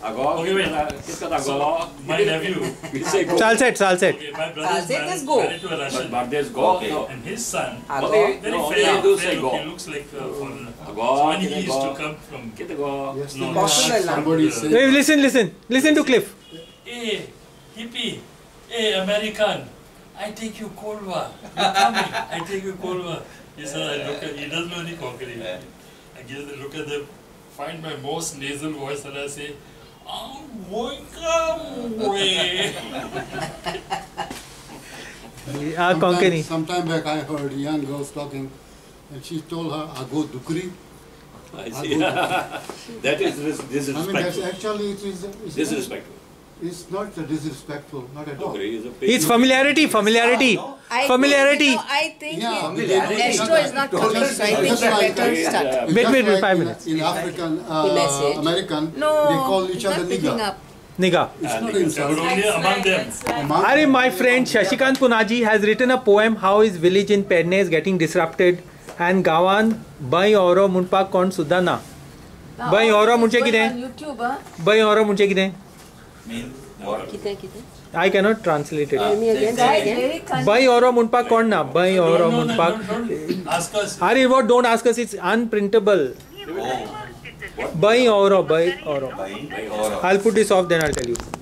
Okay, wait. So, my nephew. Salset. Okay, my brother is married to a Russian. And his son, very fair look. He looks like a foreigner. So when he used to come from... Listen to Cliff. Hey, hippie. Hey, American. I take you Kolva. You coming? I take you Kolva. He said, he doesn't know any Konkani. I give the look at them, find my most nasal voice and I say, Konkani. Sometime back I heard young girls talking and she told her, Ago Dukri. I see. That is disrespectful. I mean, actually it is disrespectful. It's not disrespectful, not at all. It's familiarity. Familiarity. I think Astro is not coming, so I think we better start. Wait, 5 minutes. In African, American, they call each other nigga. Nigga. It's not insult. Among them. My friend Shashikant Punaji has written a poem how his village in Perne is getting disrupted and Gawan Bai Oro Munpak Kon Sudana. Bai Oro Munche Kide. Bai Oro Munche Kide. I cannot translate it. Bai Oro Munpak Kon na. Bai Oro Munpak. Ask us. Don't ask us. It's unprintable. Bai Oro. I'll put this off, then I'll tell you.